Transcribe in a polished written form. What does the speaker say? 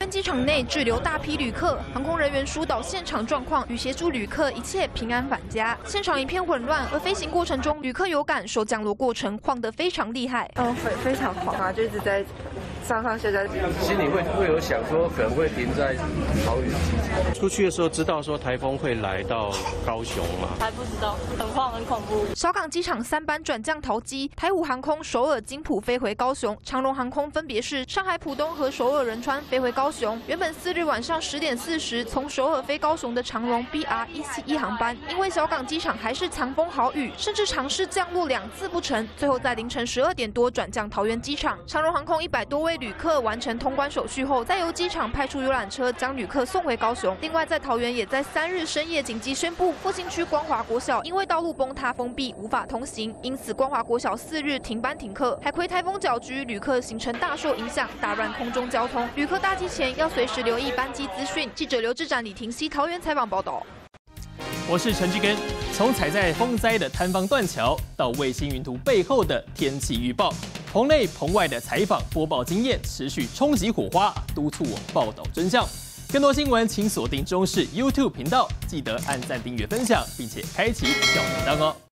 园机场内滞留大批旅客，航空人员疏导现场状况，与协助旅客一切平安返家。现场一片混乱，而飞行过程中，旅客有感受降落过程晃得非常厉害。 非常晃啊，就一直在上下。 心里会有想说可能会停在桃园机场。 出去的时候知道说台风会来到高雄吗？ 还不知道，很晃很恐怖。 小港机场3班转降桃机，台虎航空首尔金浦飞回高雄，长荣航空分别是上海浦东和首尔仁川飞回高雄。原本4日晚上10点40从首尔飞高雄的长荣 BR171航班，因为小港机场还是强风豪雨，甚至尝试降落2次不成，最后在凌晨12点多转降桃园机场。长荣航空100多位旅客完成通关手续后，再由机场派出游览车将旅客送回高雄。另外，在桃园也在3日深夜紧急宣布，复兴区光华国小因为道路崩塌封闭，无法通行，因此光华国小4日停班停课。海葵台风搅局，旅客行程大受影响，打乱空中交通。旅客搭机前要随时留意班机资讯。记者刘志展、李婷熙桃园采访报道。 我是陈志根。从踩在风灾的坍方断桥，到卫星云图背后的天气预报，棚内棚外的采访播报经验持续冲击火花，督促我报道真相。更多新闻请锁定中视 YouTube 频道，记得按赞、订阅、分享，并且开启小铃铛哦。